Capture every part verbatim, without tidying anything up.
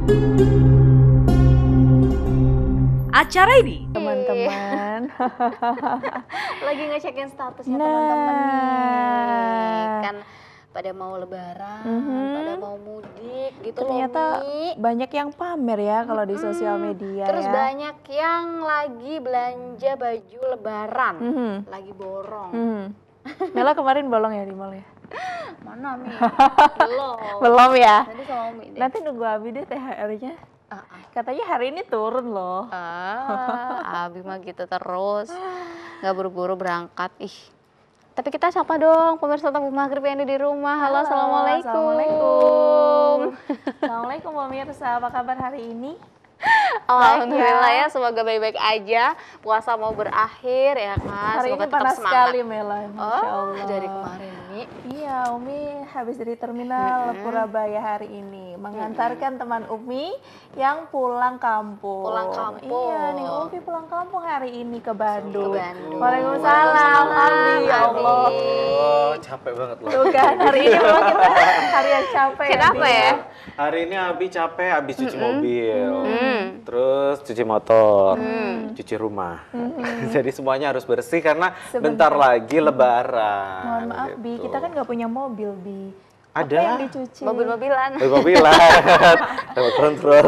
Acara ini teman-teman lagi ngecekin statusnya nah. teman-teman nih, kan pada mau lebaran, mm-hmm. pada mau mudik gitu. Ternyata loh, Mi. banyak yang pamer ya kalau di sosial media. Terus ya. banyak yang lagi belanja baju lebaran, mm-hmm. lagi borong. Mm-hmm. Mela kemarin bolong ya di mall ya? Mana Mi? Belum. Belum ya? Nanti sama Mi deh. Nanti nunggu Abi deh T H R-nya. Uh, uh. Katanya hari ini turun loh. Ah, Abi mah gitu terus, nggak buru-buru berangkat. Ih. Tapi kita sapa dong pemirsa Tabung Maghrib yang ada di rumah. Halo, Halo assalamualaikum. Assalamualaikum. Assalamualaikum pemirsa, apa kabar hari ini? Alhamdulillah ya, semoga baik-baik aja. Puasa mau berakhir ya kan. Hari semoga ini panas semangat. sekali Mela, Masya Oh, Allah. dari kemarin Mi. Iya, Umi habis dari terminal mm-hmm. Purabaya hari ini mengantarkan mm-hmm. teman Umi yang pulang kampung. Pulang kampung. Iya, nih Umi pulang kampung hari ini ke Bandung. Ke Bandung. Waalaikumsalam, Abi. Ya Allah. Oh, capek banget loh. Tuh kan, hari ini memang kita hari yang capek. Kenapa ya? ya? Hari ini Abi capek, habis cuci mm-hmm. mobil, mm-hmm. terus cuci motor, mm-hmm. cuci rumah. Mm-hmm. Jadi semuanya harus bersih karena Sebentar. bentar lagi lebaran. Mohon maaf gitu. Bi, kita kan nggak punya mobil Bi. Ada. Apa yang dicuci? Mobil-mobilan. Mobil-mobilan. Kontrol.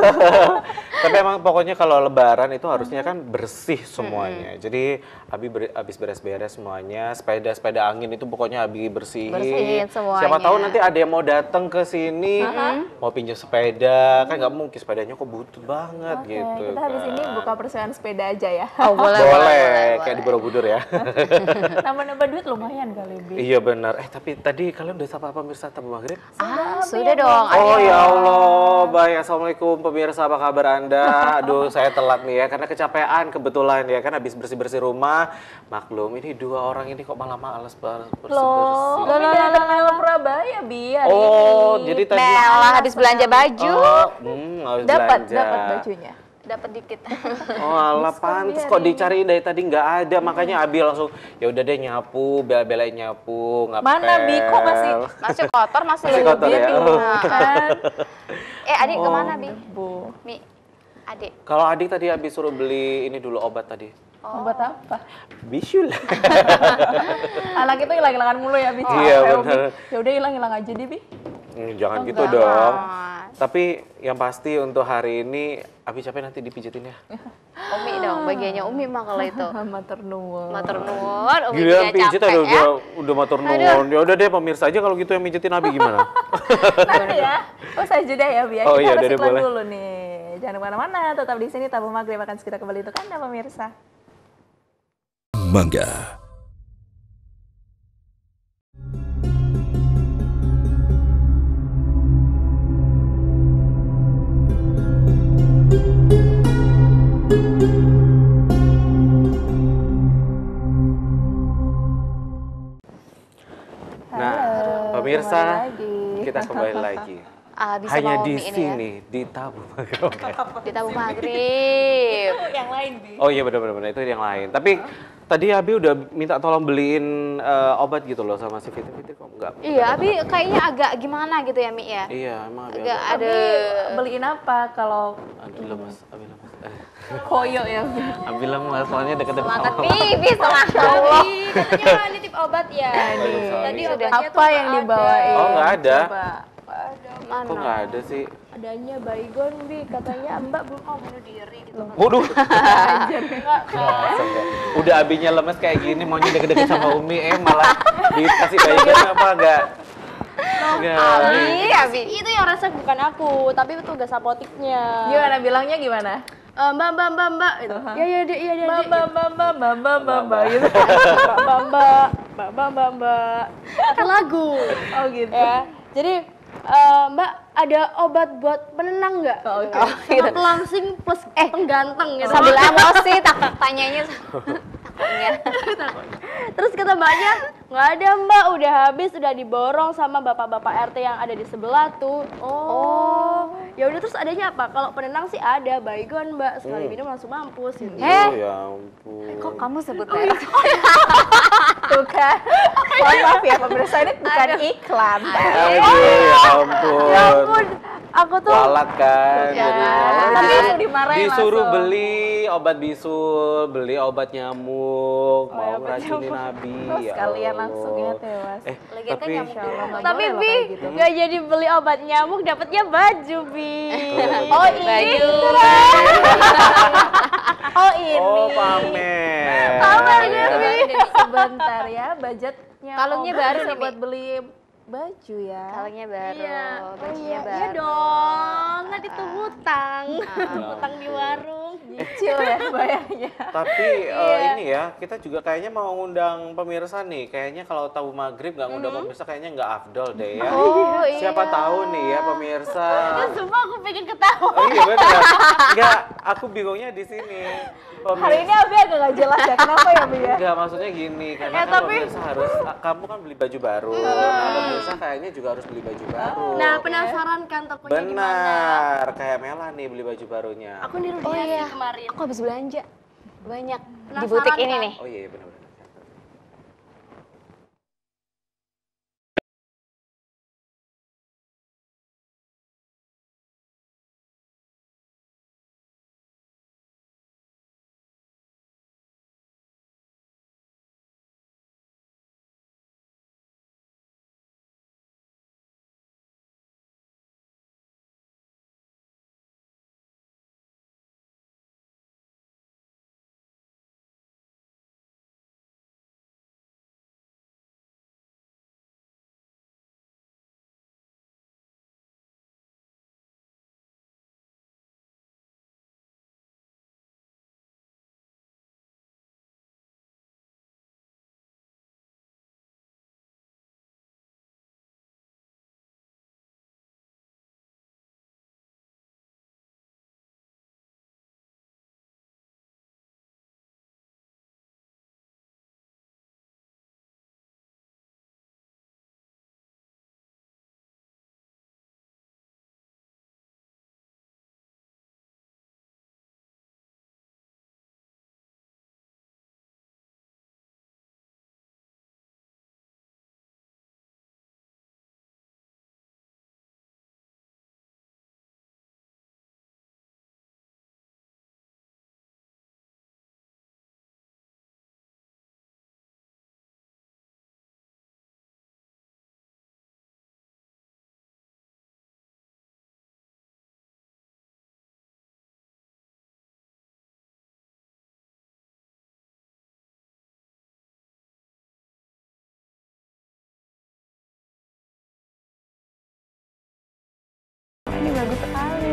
Tapi emang pokoknya kalau lebaran itu harusnya kan bersih semuanya. Hmm. Jadi Abi ber, abis beres-beres semuanya, sepeda-sepeda angin itu pokoknya Abi bersihin. Bersihin semuanya. Siapa tahu nanti ada yang mau datang ke sini, uh-huh. mau pinjam sepeda, kan nggak mungkin sepedanya kok butuh banget okay, gitu. Kita kan. habis ini buka perseoan sepeda aja ya. Oh boleh, boleh, boleh, kayak boleh. di Borobudur ya. Nambah-nambah duit lumayan kali Bi. Iya benar. Eh tapi tadi kalian udah sapa pemirsa Tabung Maghrib? Ah, sudah dong. Oh ya Allah, baik. Assalamualaikum pemirsa, apa kabar Anda? Aduh, saya telat nih ya, karena kecapean kebetulan ya, kan habis bersih-bersih rumah. Maklum, ini dua orang ini kok malah males bersih-bersih. Loh, Loh, datang Mela Purabaya, Bi, hari Oh, ini. jadi tadi... Mela habis belanja baju. Oh, hmm, habis Dapat, belanja. dapat bajunya. Dapat dikit. Oh alah, pantes kok dicariin dari tadi nggak ada, makanya Abi langsung ya udah deh nyapu, bela-belain nyapu, ngapel. Mana Bi, kok masih Masih kotor, masih Masih kotor ya? Nah, kan. Eh, adik oh, kemana Bi? Debu. Mi, adik. Kalau adik tadi Abi suruh beli ini dulu obat tadi. Oh. Obat apa? Bisul. Anak itu hilang-hilangan mulu ya, Bi. Oh, iya benar. Ya udah hilang-hilang aja deh, Bi. Hmm, jangan Oh, gitu enggak. dong. Tapi yang pasti untuk hari ini Abi capek nanti dipijitin ya. Umi dong, bagiannya Umi mah kalau itu. Matur nuwun. Matur nuwun, Umi Gila juga pijit capek aduh, ya. udah, udah matur nuwun. Ya udah deh pemirsa aja kalau gitu yang mijitin Abi gimana? Nanti ya. Usai jeda ya, Bi. Oh, Kita iya, harus udah, iklan boleh. dulu nih. Jangan kemana-mana, tetap di sini Tabung Maghrib akan segera kembali untuk Anda pemirsa. Mangga. Nah, Halo, pemirsa, kembali lagi. kita kembali lagi. Ah, bisa Hanya bawa di Umi ini sini, di Tabung Maghrib. Di Tabung Maghrib. Yang lain, Bi. Oh iya benar-benar itu yang lain. Tapi tadi Abi udah minta tolong beliin uh, obat gitu loh sama si Fitri. Fitri kok enggak? Iya, Abi kayaknya agak gimana gitu ya, Mi ya? Iya, emang Abi Agak agak- ada Abi beliin apa kalau Abi lemas, Abi lemas. Eh, koyo ya, Bi? Abi lemas, soalnya deket-deket semangat sama Bibi, semangat Allah. Katanya kan nitip obat ya. Aduh, sorry. Tadi Sudah. obatnya Apa yang dibawain? Oh, nggak ada. Coba. Mana? Kok nggak ada sih? Adanya baygon Bi, katanya Mbak belum mau bunuh diri gitu. Waduh. Enggak kan? Udah Abinya lemes kayak gini, maunya deket-deket sama Umi, eh malah dikasih baygon apa enggak? Enggak. Abi, Abi. Itu yang resep bukan aku, tapi petugas apotiknya. Gimana bilangnya gimana? Eh, mbak, mbak, mbak, mbak. Gitu. Ya, ya, dek, ya, ya, Mbak, dek. mbak, mbak, mbak, mbak, mbak, mbak, mbak, gitu. Mbak, mbak, mbak, mbak, mbak, mbak, mbak. Itu lagu. Oh gitu. Ya, jadi eh, Mbak ada obat buat penenang nggak? Oh, oke. Oh, gitu. Pelangsing plus eh pengganteng gitu. Sambil emosi tak tanyanya takutnya. Terus kata mbaknya, nggak ada Mbak, udah habis, udah diborong sama bapak-bapak R T yang ada di sebelah tuh. Oh, ya udah terus adanya apa? Kalau penenang sih ada baygon Mbak, sekali minum langsung mampus gitu. Eh, Oh ya ampun. kok kamu sebut merek? Tuh kan. Mohon maaf ya pemirsa, ini bukan iklan. Aduh, ya ampun. Ya ampun, aku tuh kualat kan. Ya, Jadi, tapi disuruh- langsung dimarahin disuruh langsung. beli obat bisul, beli obat nyamuk, Oh, mau ya, obat ngeracunin nyamuk. Abi. Terus ya sekalian Allah. langsung ya tewas. Eh, Lagian kan tapi nyamuk Insya Allah nggak tapi boleh loh Bi kayak gitu. nggak jadi beli obat nyamuk, dapatnya baju Bi. Oh Baju. Oh ini. oh pamer. Pamer Ya. dia, Bi. Sebentar ya, budgetnya Kalungnya Om baru bisa nih, Mi. buat beli baju ya. Kalungnya baru, Iya, oh bajunya iya, baru. iya dong, kan itu hutang, Ah. hutang di warung. Nyicil ya bayarnya. Tapi eh, Iya. ini ya, kita juga kayaknya mau ngundang pemirsa nih. Kayaknya kalau tahu maghrib nggak ngundang pemirsa kayaknya nggak afdol deh ya. Oh, iya. Siapa tahu nih ya pemirsa. Sumpah aku pengen ketawa. Oh iya benar. Enggak, aku bingungnya di sini. Hari ini Abi agak nggak jelas ya, kenapa ya Bi ya? Enggak, maksudnya gini, karena Ya, kan tapi- pemirsa harus, kamu kan beli baju baru, nah pemirsa kayaknya juga harus beli baju baru. Nah, penasaran kan tokonya gimana? Benar, kayak Mela nih beli baju barunya. Aku niru Oh dia iya, sih kemarin. aku habis belanja banyak di Penasaran butik ini kan? nih. Oh iya, iya benar-benar. Ini bagus sekali.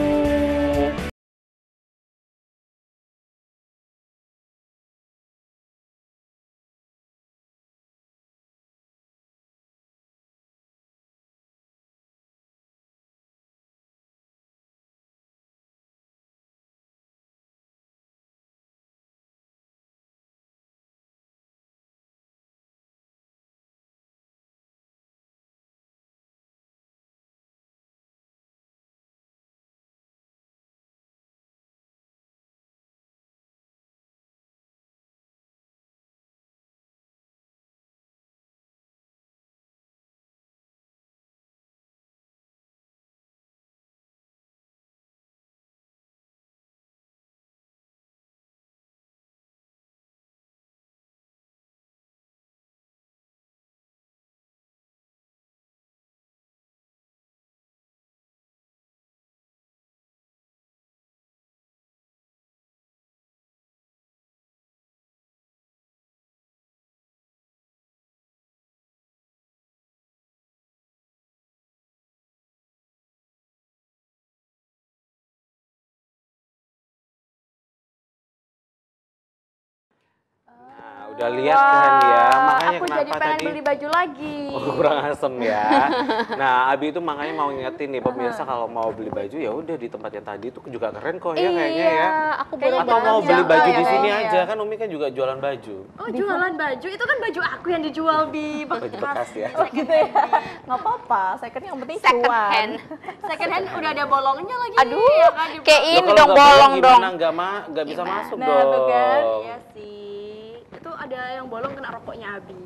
Nah, udah lihat kan ya, makanya aku kenapa jadi pengen tadi beli baju lagi. oh, kurang asem ya. Nah, Abi itu makanya mau ngingetin nih pemirsa kalau mau beli baju ya udah di tempat yang tadi itu juga keren kok ya kayaknya ya. aku baru Kayaknya Atau jangan mau beli jangan baju ya di sini kayaknya aja ya. kan Umi kan juga jualan baju. Oh, jualan baju. Itu kan baju aku yang dijual di Baju bekas ya. Oh gitu ya. Nggak apa-apa, second yang penting second cuan. hand. Second hand udah ada bolongnya lagi. Aduh, ya kan, di- kayak Loh, ini kalau dong nggak bolong dong. Gimana nggak ma nggak bisa masuk Nah, dong. tuh kan. Iya sih. Itu ada yang bolong kena rokoknya Abi.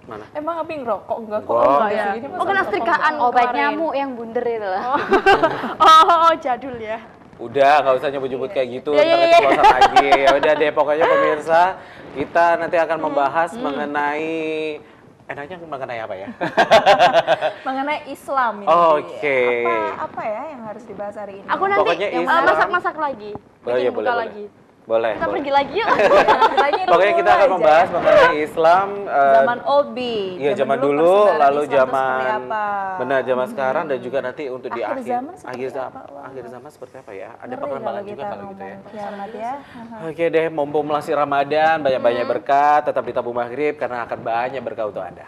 Mana? Emang Abi ngerokok enggak kok? Enggak. Enggak ya. Segini masa Oh, kena ngerokok setrikaan. enggak? Obat kemarin. nyamuk yang bunder itu loh. Oh, jadul ya. Udah, nggak usah nyebut-nyebut kayak gitu, Iya, ntar iya, iya. keceplosan lagi. Ya udah deh, pokoknya pemirsa, kita nanti akan membahas Hmm. mengenai enaknya mengenai apa ya? Mengenai Islam ini. Oke. Apa apa ya yang harus dibahas hari ini? Aku nanti Pokoknya yang Islam- masak-masak lagi. Oh Bikin iya, buka boleh, boleh. lagi. Boleh. Kita boleh. pergi lagi yuk. Ceritanya dulu Pokoknya kita akan aja membahas ya. mengenai Islam eh, Zaman old B. Iya, zaman dulu, persebaran lalu Islam tuh zaman seperti apa? benar zaman sekarang dan juga nanti untuk di Akhir akhir zaman seperti akhir apa? zaman Wah. akhir zaman seperti apa ya? Ada Ngeri perkembangan kalau juga kita kalau gitu ya. ngomong kiamat ya. Oke deh, mumpung masih Ramadan, banyak-banyak berkat, tetap di tabung maghrib karena akan banyak berkah untuk Anda.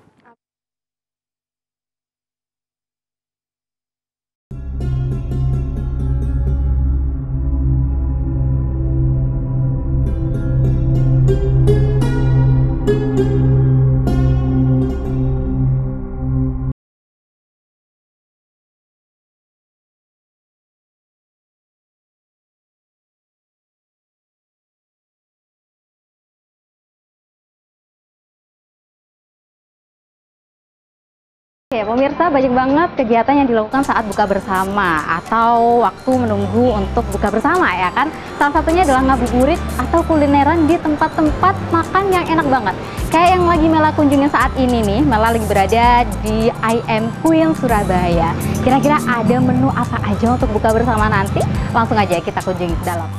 Oke, pemirsa, banyak banget kegiatan yang dilakukan saat buka bersama atau waktu menunggu untuk buka bersama ya kan. Salah satunya adalah ngabuburit atau kulineran di tempat-tempat makan yang enak banget. Kayak yang lagi Mela kunjungi saat ini nih, Mela lagi berada di I Am Queen Surabaya. Kira-kira ada menu apa aja untuk buka bersama nanti? Langsung aja kita kunjungi ke dalam.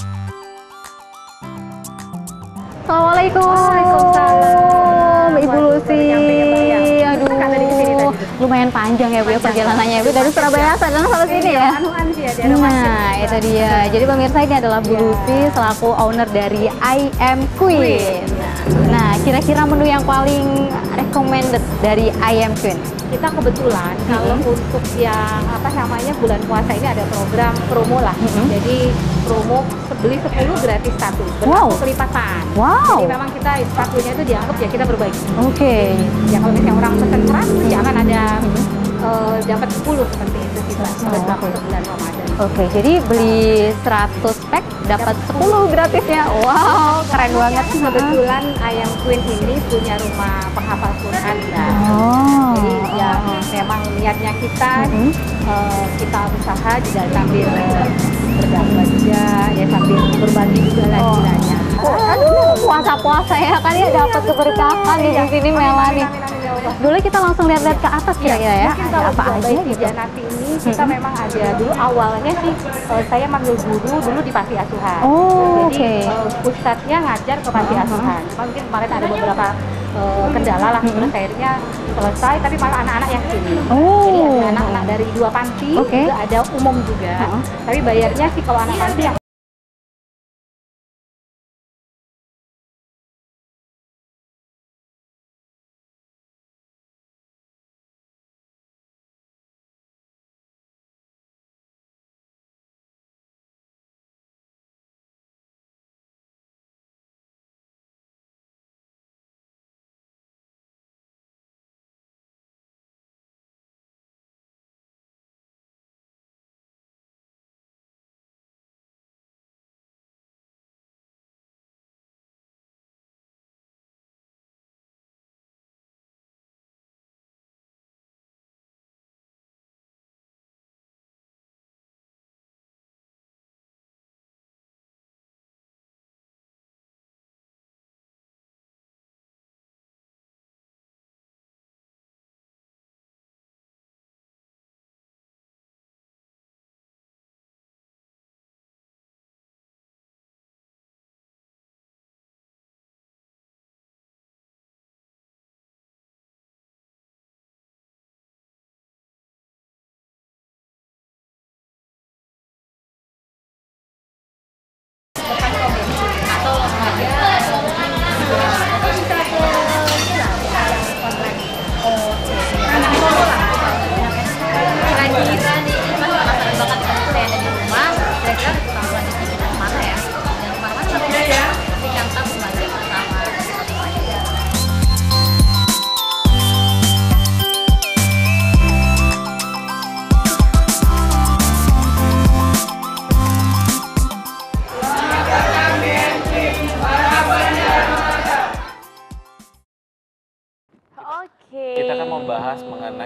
Assalamualaikum. Waalaikumsalam. Ibu Waduh, Lucy. baru nyampe ya, Mbak, ya. Aduh. Kan tadi ke sini tadi. Lumayan panjang ya Bu ya perjalanannya Bu dari Surabaya sadang sampai sini ya. Anuan sih ya, daerah Masjid. Nah, itu dia. Jadi pemirsa ini adalah Bu Iya. Lucy selaku owner dari I Am Queen. Nah, kira-kira menu yang paling recommended dari I Am Queen? Kita kebetulan kalau untuk yang apa namanya bulan puasa ini ada program promo lah. Mm-mm. Jadi promo beli sepuluh gratis satu. Wow. Berlaku kelipatan. Wow. Jadi memang kita satunya itu dianggap ya kita berbagi. Oke. Ya kalau misalnya orang pesan keras ya akan ada eh, dapat sepuluh seperti itu kita berlaku oke. bulan Ramadan. Oke, jadi beli seratus pack dapat sepuluh gratisnya. Wow, keren banget. Kebetulan Ayam Queen ini punya rumah penghafal Quran ya. Oh. Jadi ya memang niatnya kita Mhm. eh, kita usaha juga sambil berdakwah juga ya sambil berbagi juga lah istilahnya. Aduh, puasa-puasa ya kan ya dapat keberkahan nih di sini Mela nih. Boleh kita langsung lihat-lihat ke atas kira-kira ya? Mungkin Ada kalau apa buat aja bayi gitu? tiga nanti ini kita memang ada dulu awalnya sih eh, saya manggil guru dulu di panti asuhan. Oh, Jadi oke. eh, ustadznya ngajar ke panti asuhan. Cuma mungkin kemarin ada beberapa eh, kendala lah terus akhirnya selesai tapi malah anak-anak yang sini. Oh. Jadi ada anak-anak dari dua panti, Oke. juga ada umum juga. Heeh. Tapi bayarnya sih kalau anak panti yang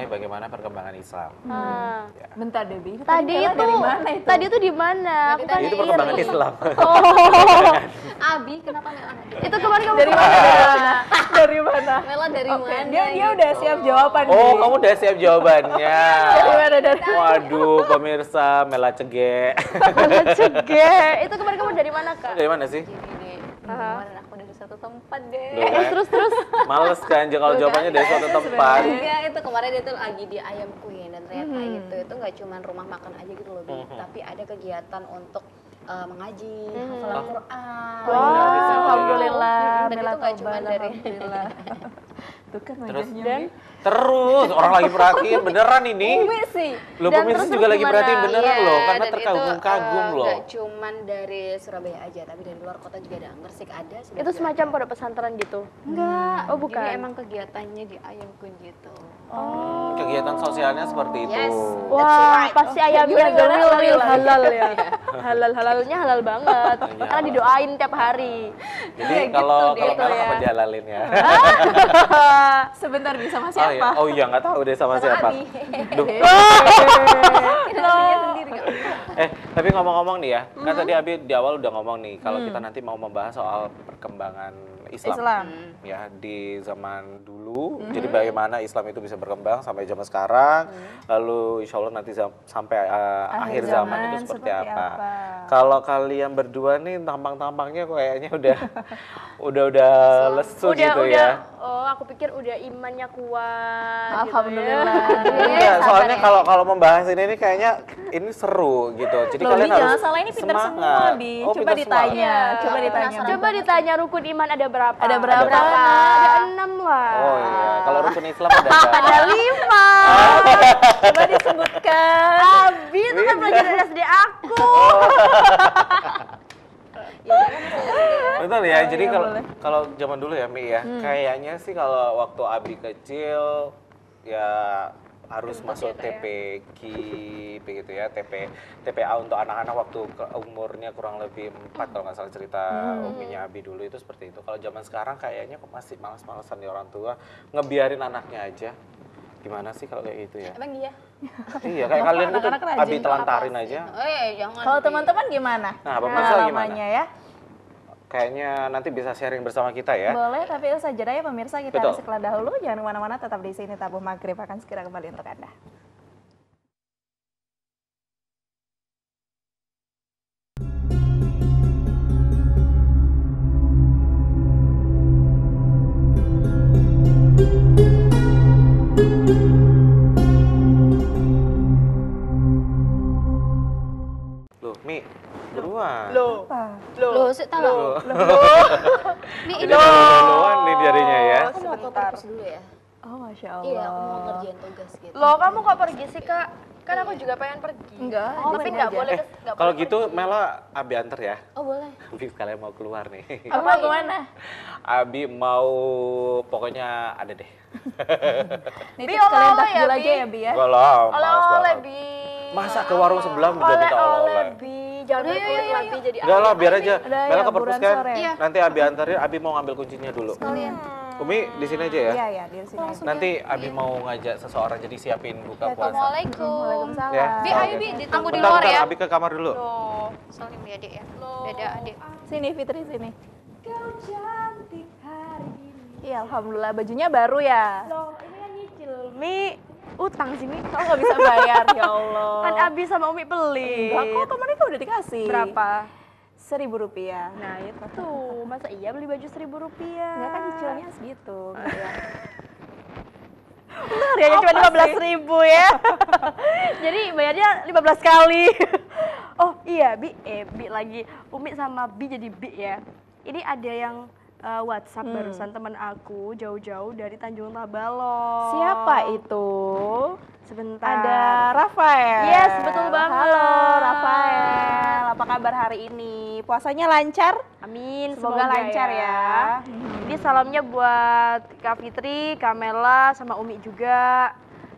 bagaimana perkembangan Islam. Ah. Ya. Bentar deh, Bi. Tadi Bella itu dari mana itu? Tadi itu di mana? Aku kan Itu perkembangan iri. Islam. Oh. Abi, kenapa Mela? Itu kemarin kamu Dari mana? Dari mana? Dari mana? Mela dari Oke, mana? dia dia udah siap jawaban. Oh, Bi. kamu udah siap jawabannya. Dari mana? Dari Waduh, pemirsa Mela cege. Cege. Itu kemarin kamu dari mana, Kak? Dari mana sih? Gini, Aha. kemarin aku dari satu tempat deh. Loh, kan? Terus terus. Males kan kalau jawabannya dari suatu tempat. Enggak, itu kemarin itu lagi di Ayam Queen dan ternyata itu itu nggak cuma rumah makan aja gitu loh, Bi. Mhm. Tapi ada kegiatan untuk uh, mengaji, hafalan Oh. Quran. Wah, Alhamdulillah. Dan Bella itu nggak cuma Tauban, dari alhamdulillah. Tuh kan Terus wajahnya, Dan Bi. terus orang lagi perhatiin beneran ini. Umi sih. Loh, Dan pemirsa terus- juga terus lagi gimana? perhatiin beneran Iya, loh, karena dan itu, terkagum-kagum uh, loh. nggak cuman dari Surabaya aja, tapi dari luar kota juga ada. Gresik ada. Sidoarjo Itu semacam ada. pondok pesantren gitu. Enggak. Oh, bukan. Jadi emang kegiatannya di Ayam Queen gitu. Oh. Kegiatan sosialnya seperti itu. Yes. Wah, right. pasti Oh, ayamnya gimana, the gimana? real real Gimana? halal ya. Halal halalnya halal banget. Iya. Karena didoain tiap hari. Jadi Ya, kalau gitu kalau deh, Mela ya. apa dialalin ya? Sebentar Bi, sama Oh iya, siapa? oh iya nggak tahu deh sama siapa. Abi. Duh. Nantinya sendiri nggak? Eh, tapi ngomong-ngomong nih ya, kan Mhm. tadi Abi di awal udah ngomong nih, kalau Hmm. kita nanti mau membahas soal perkembangan Islam, Islam. ya di zaman dulu, Mhm. jadi bagaimana Islam itu bisa berkembang sampai zaman sekarang, lalu insya Allah nanti zam- sampai uh, akhir, zaman, itu seperti, apa. Kalau kalian berdua nih tampang-tampangnya kayaknya udah udah udah lesu Udah gitu udah. ya. Oh, aku pikir udah imannya kuat. Alhamdulillah. Gitu ya. Iya, sabar soalnya ya. kalau kalau membahas ini nih kayaknya ini seru gitu. Jadi Loh, kalian Bi, harus jangan salah, ini pinter semangat. semua, Bi. Oh, Coba pinter semua. ditanya, coba Aku ditanya. penasaran. Coba ditanya rukun iman ada berapa? Ada berapa? Ada enam lah. Oh iya, kalau rukun Islam ada berapa? Ada lima. Coba disebutkan. Abi itu kan pelajaran S D aku. Betul ya. Jadi iya, kalau boleh. kalau zaman dulu ya Mi ya, kayaknya sih kalau waktu Abi kecil ya harus masuk T P Q begitu ya, T P T P A untuk anak-anak waktu ke- umurnya kurang lebih empat kalau nggak salah cerita uminya Abi dulu itu seperti itu. Kalau zaman sekarang kayaknya kok masih malas-malasan di orang tua ngebiarin anaknya aja. Gimana sih kalau kayak gitu ya? Emang iya? Iya, kayak kalian itu anak-anak rajin. Abi telantarin aja. Eh, jangan. Kalau Bi. teman-teman gimana? Nah, pemirsa gimana? Pengalamannya ya? Kayaknya nanti bisa sharing bersama kita ya. Boleh, tapi itu saja ya pemirsa, kita Betul. harus iklan dahulu. Jangan kemana-mana, tetap di sini. Tabuh Maghrib akan segera kembali untuk Anda. Loh, Mi, buruan. Loh. Apa? Loh, sih tahu. Loh. Nih, Ini ini dulu-duluan nih jarinya ya. aku mau ke Sebentar. perpus dulu ya. Oh, Masya Allah. Iya, aku mau ngerjain tugas gitu. Loh, kamu kok pergi sih, Kak? Kan aku juga pengen pergi. Enggak, Oh, di tapi sini nggak aja. boleh. Eh, nggak kalau boleh gitu pergi. Mela Abi anter ya. Oh, boleh. Abi sekalian mau keluar nih. Kamu mau kemana? Abi mau pokoknya ada deh. Nih, Bi, tips kalian oleh-oleh takjil ya, aja Bi. ya, Bi ya. Enggak lah, males Oleh-oleh, banget. Bi. Masa ke warung sebelah juga Oleh-oleh, kita oleh-oleh? Bi. Jangan Udah, yuk, kulit yuk, lagi yuk. jadi Enggak lah, biar aja. Udah, Mela ya, ke perpus buruan kan. sore. Iya. Nanti Abi anterin, Abi mau ngambil kuncinya dulu. Kalian. Umi di sini aja ya. Iya, iya, di sini aja. Nanti Abi mau ngajak seseorang jadi siapin buka puasa. Assalamualaikum. Waalaikumsalam. Ya. Bi, ayo Bi, ditunggu di Bentar, luar bentar, ya. Abi ke kamar dulu. Loh. Salim ya, Adik ya. Dadah, Adik. Sini, Fitri, sini. Iya, Alhamdulillah. Bajunya baru ya? Loh, ini kan nyicil. Mi, utang sih, Mi. Kamu nggak bisa bayar, ya Allah. Kan Abi sama Umi beli. Enggak kok, kemarin kan udah dikasih. Berapa? Seribu rupiah. Nah, itu. Masa iya beli baju seribu rupiah? Enggak kan cicilannya segitu. gitu ya. Benar ya, cuma lima belas ribu ya. Jadi bayarnya lima belas kali. Oh iya, Bi, eh, Bi lagi. Umi sama Bi jadi Bi ya. Ini ada yang uh, WhatsApp Hmm. barusan teman aku jauh-jauh dari Tanjung Tabalong. Siapa itu? Sebentar. Ada Rafael. Yes, betul banget. Halo Rafael, apa kabar hari ini? Puasanya lancar? Amin, Semoga lancar ya. Ini salamnya buat Kak Fitri, Kak Mela, sama Umi juga.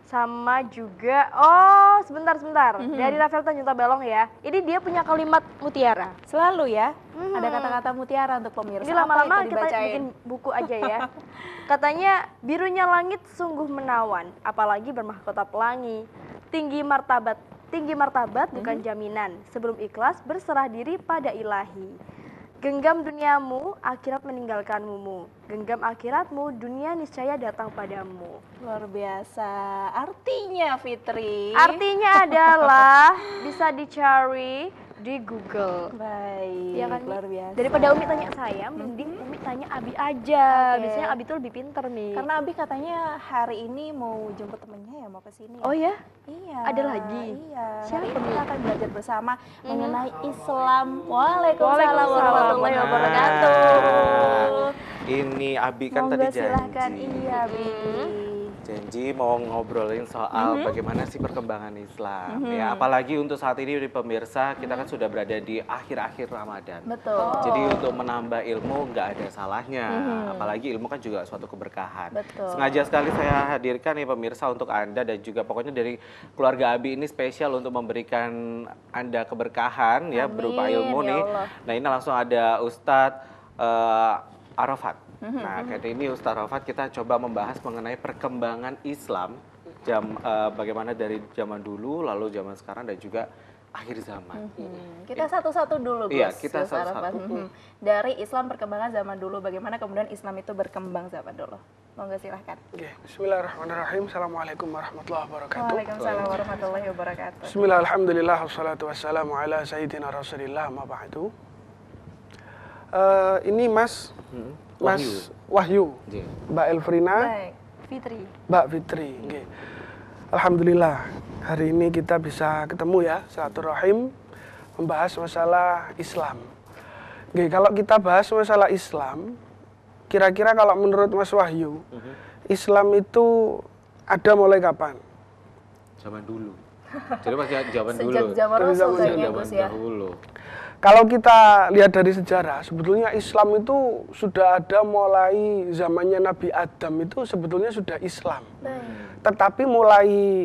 sama juga, oh sebentar sebentar, dari Rafael Tanjung Tabalong ya. Ini dia punya kalimat mutiara. Selalu ya, Hmm. ada kata-kata mutiara untuk pemirsa. Ini lama-lama Apa itu kita dibacain? bikin buku aja ya. Katanya, birunya langit sungguh menawan, apalagi bermahkota pelangi. Tinggi martabat, tinggi martabat bukan jaminan. Sebelum ikhlas berserah diri pada ilahi. Genggam duniamu, akhirat meninggalkanmu. Genggam akhiratmu, dunia niscaya datang padamu. Luar biasa. Artinya Fitri. Artinya adalah bisa dicari di Google. Baik, Ya kan, Mi? luar biasa. Daripada Umi tanya saya, mending Umi tanya Abi aja. Oke. Biasanya Abi tuh lebih pinter nih. Karena Abi katanya hari ini mau jemput temennya ya, mau ke sini. Oh ya? Iya. Ada lagi? Iya. Siapa Hari ini kita nih? akan belajar bersama mengenai Islam. Waalaikumsalam Waalaikumsalam warahmatullahi warahmatullahi wabarakatuh. Ini Abi kan Monggo tadi janji. silahkan, iya Abi. Janji mau ngobrolin soal bagaimana sih perkembangan Islam. Ya, apalagi untuk saat ini di pemirsa kita kan sudah berada di akhir-akhir Ramadan. Betul. Jadi untuk menambah ilmu nggak ada salahnya. Apalagi ilmu kan juga suatu keberkahan. Betul. Sengaja sekali saya hadirkan nih pemirsa untuk Anda dan juga pokoknya dari keluarga Abi ini spesial untuk memberikan Anda keberkahan ya berupa Amin, ilmu ya nih. Allah. Nah, ini langsung ada Ustadz eh, Arafat. Nah, kali ini Ustadz Arafat kita coba membahas mengenai perkembangan Islam jam eh, bagaimana dari zaman dulu lalu zaman sekarang dan juga akhir zaman. Hmm, kita satu-satu dulu, Gus. Iya, kita Gus Arafat. satu-satu. Hmm. Dari Islam perkembangan zaman dulu, bagaimana kemudian Islam itu berkembang zaman dulu. Monggo silahkan. Oke, Bismillahirrahmanirrahim. Assalamualaikum warahmatullahi wabarakatuh. Waalaikumsalam warahmatullahi wabarakatuh. Bismillah, alhamdulillah, wassalatu wassalamu ala sayyidina rasulillah, ma ba'du. Eh, ini Mas, Hmm. Mas Wahyu, Iya. Mbak Elfrina, Baik. Fitri. Mbak Fitri. Oke. Alhamdulillah, hari ini kita bisa ketemu ya, silaturahim, membahas masalah Islam. Oke, kalau kita bahas masalah Islam, kira-kira kalau menurut Mas Wahyu, Islam itu ada mulai kapan? Zaman dulu. Jadi masih zaman dulu. Sejak zaman Dari Rasul zaman kayaknya Zaman Gus ya. dahulu. Kalau kita lihat dari sejarah, sebetulnya Islam itu sudah ada mulai zamannya Nabi Adam itu sebetulnya sudah Islam. Tetapi mulai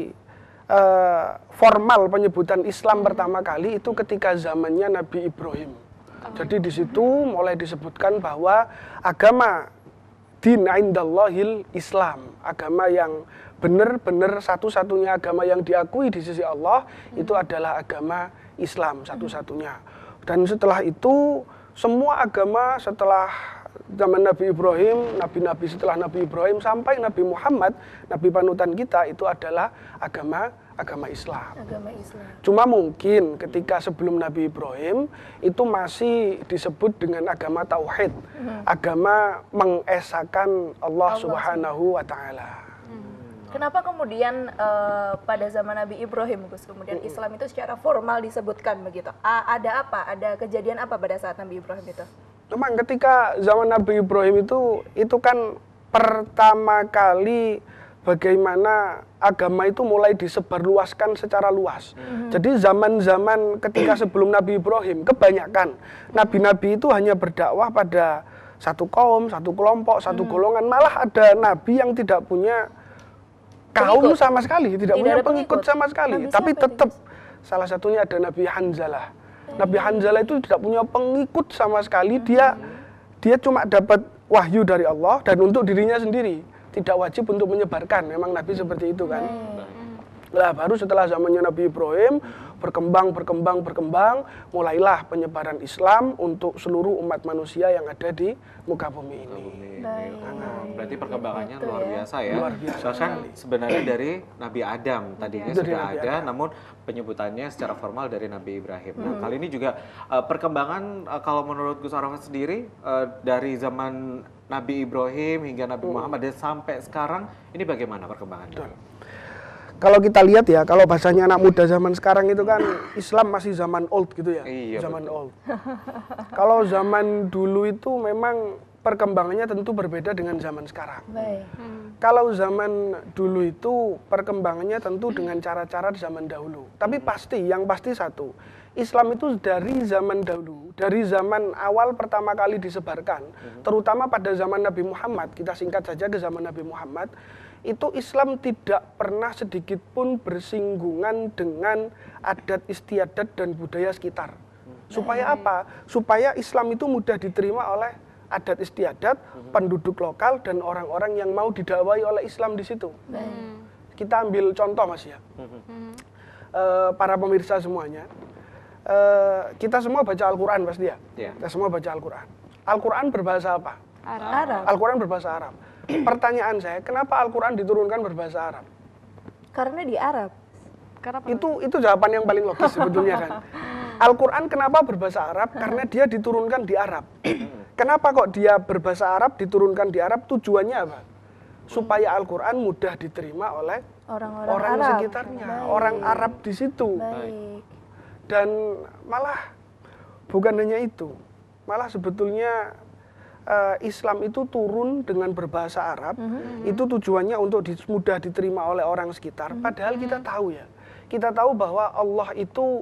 eh, formal penyebutan Islam pertama kali itu ketika zamannya Nabi Ibrahim. Jadi di situ mulai disebutkan bahwa agama din indallahil Islam, agama yang benar-benar satu-satunya agama yang diakui di sisi Allah itu adalah agama Islam satu-satunya. Dan setelah itu semua agama setelah zaman Nabi Ibrahim, nabi-nabi setelah Nabi Ibrahim sampai Nabi Muhammad, nabi panutan kita itu adalah agama agama Islam. Agama Islam. Cuma mungkin ketika sebelum Nabi Ibrahim itu masih disebut dengan agama tauhid, agama mengesahkan Allah, Subhanahu wa taala. Kenapa kemudian eh, pada zaman Nabi Ibrahim, Gus, kemudian Islam itu secara formal disebutkan begitu? A- ada apa? Ada kejadian apa pada saat Nabi Ibrahim itu? Memang ketika zaman Nabi Ibrahim itu itu kan pertama kali bagaimana agama itu mulai disebarluaskan secara luas. Jadi zaman-zaman ketika sebelum Nabi Ibrahim kebanyakan nabi-nabi itu hanya berdakwah pada satu kaum, satu kelompok, satu golongan. Malah ada nabi yang tidak punya kaum Pengikut. sama sekali, tidak, Tidak punya ada pengikut pengikut. sama sekali. Nabi Tapi siapa itu, tetap salah satunya ada Nabi Hanzalah. Nabi Hanzalah itu tidak punya pengikut sama sekali. Dia dia cuma dapat wahyu dari Allah dan untuk dirinya sendiri, tidak wajib untuk menyebarkan. Memang Nabi seperti itu kan. Nah, baru setelah zamannya Nabi Ibrahim berkembang, berkembang, berkembang, mulailah penyebaran Islam untuk seluruh umat manusia yang ada di muka bumi ini. Baik. Nah, berarti perkembangannya Gitu luar ya. biasa ya. Luar biasa Bahkan sebenarnya dari Nabi Adam tadinya Dari sudah Nabi ada, Adam. namun penyebutannya secara formal dari Nabi Ibrahim. Nah, kali ini juga eh, perkembangan eh, kalau menurut Gus Arafat sendiri eh, dari zaman Nabi Ibrahim hingga Nabi Muhammad dan sampai sekarang ini bagaimana perkembangannya? Betul. Kalau kita lihat ya, kalau bahasanya anak muda zaman sekarang itu kan Islam masih zaman old gitu ya, Iya, zaman betul. old. Kalau zaman dulu itu memang perkembangannya tentu berbeda dengan zaman sekarang. Baik. Kalau zaman dulu itu perkembangannya tentu dengan cara-cara di zaman dahulu. Tapi pasti, yang pasti satu, Islam itu dari zaman dahulu, dari zaman awal pertama kali disebarkan, terutama pada zaman Nabi Muhammad, kita singkat saja ke zaman Nabi Muhammad, itu Islam tidak pernah sedikit pun bersinggungan dengan adat istiadat dan budaya sekitar. Supaya apa? Supaya Islam itu mudah diterima oleh adat istiadat, penduduk lokal, dan orang-orang yang mau didakwai oleh Islam di situ. Kita ambil contoh Mas ya, e, para pemirsa semuanya, e, kita semua baca Al-Quran pasti ya? Yeah. Kita semua baca Al-Quran. Al-Quran berbahasa apa? Arab. Al-Quran berbahasa Arab. Pertanyaan saya, kenapa Al-Quran diturunkan berbahasa Arab? Karena di Arab. Kenapa? Itu itu jawaban yang paling logis sebetulnya kan. Al-Quran kenapa berbahasa Arab? Karena dia diturunkan di Arab. Kenapa kok dia berbahasa Arab, diturunkan di Arab? Tujuannya apa? Supaya Al-Quran mudah diterima oleh Orang-orang orang Arab. sekitarnya, Baik. orang Arab di situ. Baik. Dan malah bukan hanya itu, malah sebetulnya uh, Islam itu turun dengan berbahasa Arab, mm-hmm. itu tujuannya untuk di, mudah diterima oleh orang sekitar. Mm-hmm. Padahal kita tahu ya, kita tahu bahwa Allah itu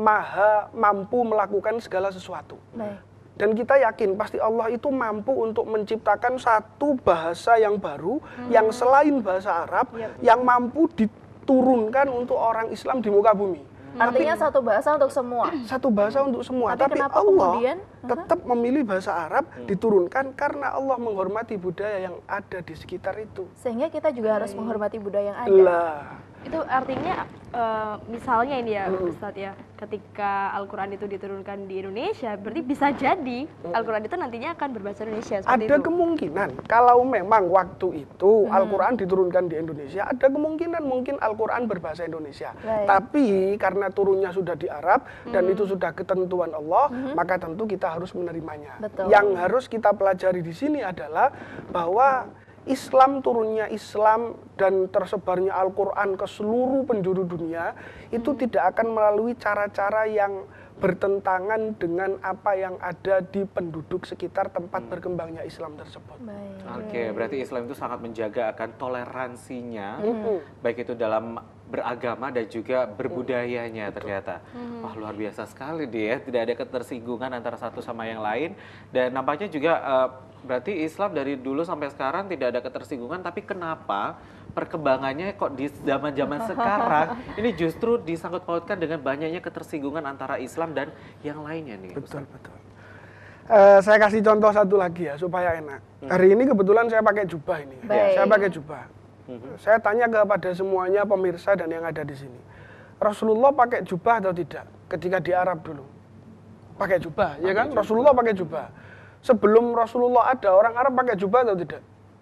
maha mampu melakukan segala sesuatu. Baik. Dan kita yakin pasti Allah itu mampu untuk menciptakan satu bahasa yang baru, hmm. yang selain bahasa Arab, yep. yang mampu diturunkan untuk orang Islam di muka bumi. Artinya tapi, satu bahasa untuk semua. Satu bahasa untuk semua. Tapi, Tapi kenapa Allah kemudian tetap memilih bahasa Arab diturunkan karena Allah menghormati budaya yang ada di sekitar itu. Sehingga kita juga harus menghormati budaya yang ada. Lah. Itu artinya uh, misalnya ini ya Ustadz ya, ketika Al-Quran itu diturunkan di Indonesia, berarti bisa jadi Al-Quran itu nantinya akan berbahasa Indonesia seperti ada itu. Kemungkinan kalau memang waktu itu hmm. Al-Quran diturunkan di Indonesia, ada kemungkinan mungkin Al-Quran berbahasa Indonesia. Baik. Tapi karena turunnya sudah di Arab hmm. dan itu sudah ketentuan Allah, hmm. maka tentu kita harus menerimanya. Betul. Yang harus kita pelajari di sini adalah bahwa Islam, turunnya Islam dan tersebarnya Al-Quran ke seluruh penjuru dunia itu hmm. tidak akan melalui cara-cara yang bertentangan dengan apa yang ada di penduduk sekitar tempat hmm. berkembangnya Islam tersebut. Baik. Oke, berarti Islam itu sangat menjaga akan toleransinya, hmm. baik itu dalam beragama dan juga berbudayanya. Betul. Ternyata. Hmm. Wah, luar biasa sekali dia, tidak ada ketersinggungan antara satu sama yang lain, dan nampaknya juga uh, berarti Islam dari dulu sampai sekarang tidak ada ketersinggungan, tapi kenapa perkembangannya kok di zaman-zaman sekarang ini justru disangkut pautkan dengan banyaknya ketersinggungan antara Islam dan yang lainnya nih? Betul, Ustaz. betul. Uh, saya kasih contoh satu lagi ya supaya enak. Hmm. Hari ini kebetulan saya pakai jubah ini. Baik. Saya pakai jubah. Hmm. Saya tanya kepada semuanya pemirsa dan yang ada di sini. Rasulullah pakai jubah atau tidak ketika di Arab dulu? Pakai jubah, pakai ya kan? Jubah. Rasulullah pakai jubah. Sebelum Rasulullah ada, orang Arab pakai jubah atau tidak?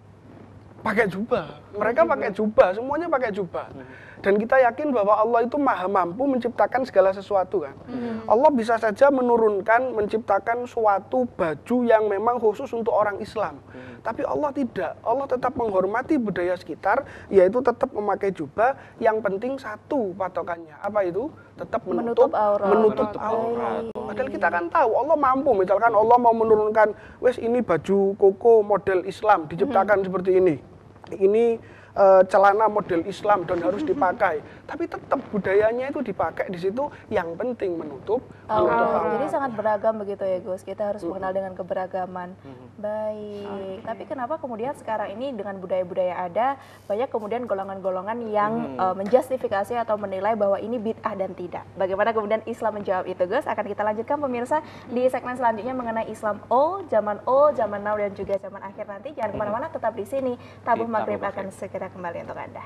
Pakai jubah. Mereka pakai jubah, semuanya pakai jubah. Dan kita yakin bahwa Allah itu maha mampu menciptakan segala sesuatu kan. Allah bisa saja menurunkan, menciptakan suatu baju yang memang khusus untuk orang Islam. Tapi Allah tidak. Allah tetap menghormati budaya sekitar, yaitu tetap memakai jubah. Yang penting satu patokannya. Apa itu? Tetap menutup, menutup aurat. Menutup aurat. Padahal kita kan tahu Allah mampu. Misalkan Allah mau menurunkan, wes ini baju koko model Islam diciptakan hmm. seperti ini. Ini uh, celana model Islam dan harus dipakai. Tapi tetap budayanya itu dipakai di situ. Yang penting menutup aurat. Oh, jadi sangat beragam begitu ya Gus. Kita harus mengenal dengan keberagaman. Baik. Tapi kenapa kemudian sekarang ini dengan budaya-budaya ada banyak kemudian golongan-golongan yang hmm. uh, menjustifikasi atau menilai bahwa ini bid'ah dan tidak. Bagaimana kemudian Islam menjawab itu Gus? Akan kita lanjutkan pemirsa di segmen selanjutnya mengenai Islam old, zaman old, zaman now dan juga zaman akhir nanti. Jangan kemana-mana, tetap di sini. Tabuh Maghrib akan segera kembali untuk Anda.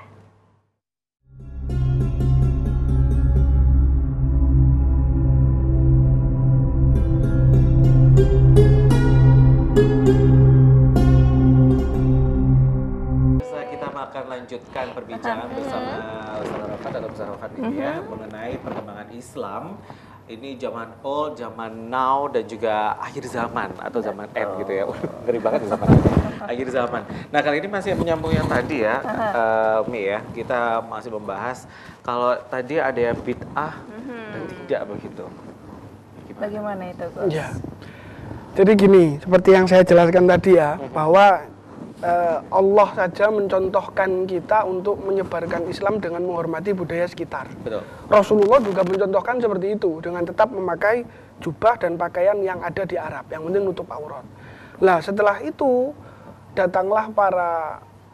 Akan lanjutkan perbincangan bersama Ustaz Arafat atau Ustaz Arafat ini ya mengenai perkembangan Islam ini zaman old, zaman now dan juga akhir zaman atau zaman end gitu ya. Ngeri banget zaman ini. Akhir zaman. Nah, kali ini masih menyambung yang tadi ya, uh, Mi ya. Kita masih membahas kalau tadi ada yang bid'ah dan tidak begitu. Gimana? Bagaimana itu, Gus? Ya. Jadi gini, seperti yang saya jelaskan tadi ya, bahwa Uh, Allah saja mencontohkan kita untuk menyebarkan Islam dengan menghormati budaya sekitar. Betul. Rasulullah juga mencontohkan seperti itu dengan tetap memakai jubah dan pakaian yang ada di Arab, yang penting nutup aurat. Nah, setelah itu datanglah para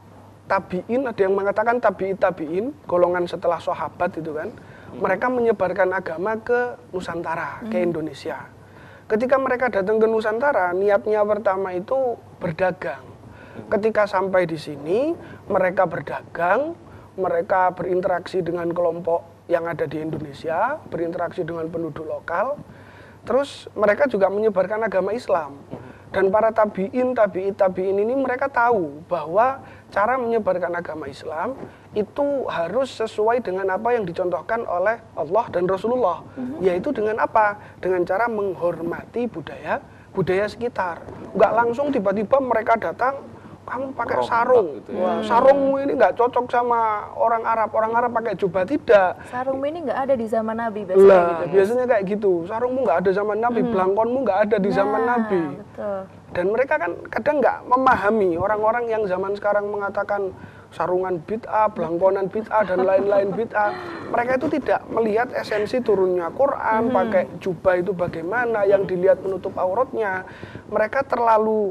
tabiin, ada yang mengatakan tabi'i tabiin, golongan setelah sahabat itu kan, mereka menyebarkan agama ke Nusantara, ke Indonesia. Ketika mereka datang ke Nusantara, niatnya pertama itu berdagang. Ketika sampai di sini, mereka berdagang, mereka berinteraksi dengan kelompok yang ada di Indonesia, berinteraksi dengan penduduk lokal, terus mereka juga menyebarkan agama Islam. Dan para tabi'in, tabi'i tabi'in ini mereka tahu bahwa cara menyebarkan agama Islam itu harus sesuai dengan apa yang dicontohkan oleh Allah dan Rasulullah, yaitu dengan apa? Dengan cara menghormati budaya budaya sekitar. Nggak langsung tiba-tiba mereka datang, kamu pakai sarung, gitu ya. Sarungmu ini nggak cocok sama orang Arab, orang Arab pakai jubah, tidak. Sarungmu ini nggak ada di zaman Nabi biasanya lah, gitu. biasanya kayak gitu, sarungmu nggak ada zaman Nabi, hmm. belangkonmu nggak ada di zaman nah, Nabi. Betul. Dan mereka kan kadang nggak memahami, orang-orang yang zaman sekarang mengatakan sarungan bid'ah, belangkonan bid'ah, dan lain-lain bid'ah. Mereka itu tidak melihat esensi turunnya Quran, hmm. pakai jubah itu bagaimana, yang dilihat menutup auratnya. Mereka terlalu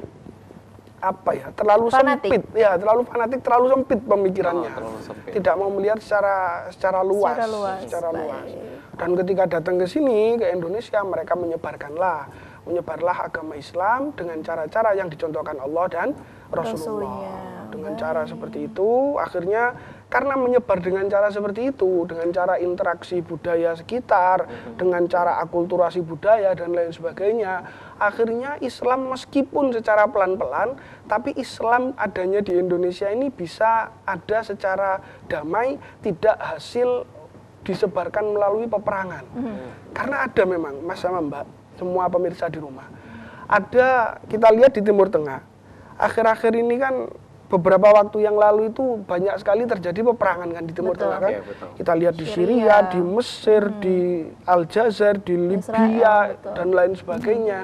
apa ya, terlalu fanatik. sempit, ya terlalu fanatik, terlalu sempit pemikirannya, oh, sempit. Tidak mau melihat secara secara luas, secara luas. Secara luas. Dan ketika datang ke sini ke Indonesia, mereka menyebarkanlah, menyebarlah agama Islam dengan cara-cara yang dicontohkan Allah dan Rasulullah. Rasulnya. Dengan Baik. cara seperti itu, akhirnya karena menyebar dengan cara seperti itu, dengan cara interaksi budaya sekitar, mm-hmm. dengan cara akulturasi budaya dan lain sebagainya, akhirnya Islam meskipun secara pelan-pelan, tapi Islam adanya di Indonesia ini bisa ada secara damai, tidak hasil disebarkan melalui peperangan. Mm-hmm. Karena ada memang, Mas sama Mbak, semua pemirsa di rumah, ada, kita lihat di Timur Tengah, akhir-akhir ini kan beberapa waktu yang lalu itu banyak sekali terjadi peperangan kan di Timur betul. Tengah kan. Ya, kita lihat di Syria, Syria di Mesir, hmm. di Aljazair, di Libya Israel, dan lain sebagainya.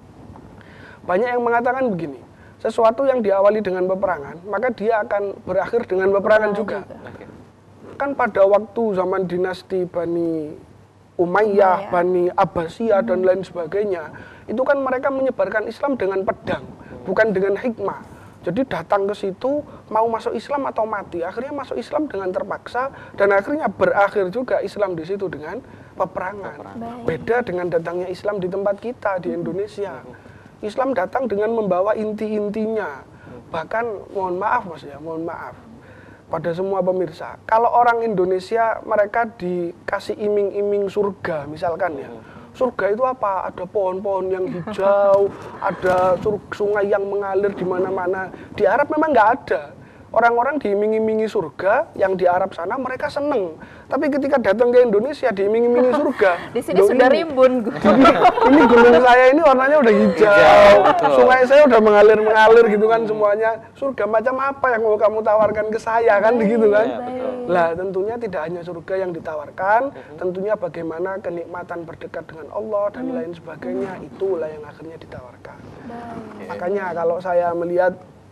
Banyak yang mengatakan begini, sesuatu yang diawali dengan peperangan, maka dia akan berakhir dengan peperangan, peperangan juga. juga. Kan pada waktu zaman dinasti Bani Umayyah, Umayyah. Bani Abbasiyah hmm. dan lain sebagainya, itu kan mereka menyebarkan Islam dengan pedang, hmm. bukan dengan hikmah. Jadi datang ke situ mau masuk Islam atau mati. Akhirnya masuk Islam dengan terpaksa dan akhirnya berakhir juga Islam di situ dengan peperangan. Baik. Beda dengan datangnya Islam di tempat kita di Indonesia. Islam datang dengan membawa inti-intinya. Bahkan mohon maaf Mas ya, mohon maaf pada semua pemirsa. Kalau orang Indonesia mereka dikasih iming-iming surga misalkan ya. Surga itu apa? Ada pohon-pohon yang hijau, ada sungai yang mengalir di mana-mana. Di Arab memang nggak ada. Orang-orang diiming-imingi surga, yang di Arab sana mereka seneng. Tapi ketika datang ke Indonesia diiming-imingi surga. Di sini sudah ini, rimbun. Ini, ini gunung saya ini warnanya udah hijau, sungai saya udah mengalir-mengalir gitu kan semuanya. Surga macam apa yang mau kamu tawarkan ke saya kan begitu kan? Lah tentunya tidak hanya surga yang ditawarkan, tentunya bagaimana kenikmatan berdekat dengan Allah dan lain sebagainya, itulah yang akhirnya ditawarkan. Makanya kalau saya melihat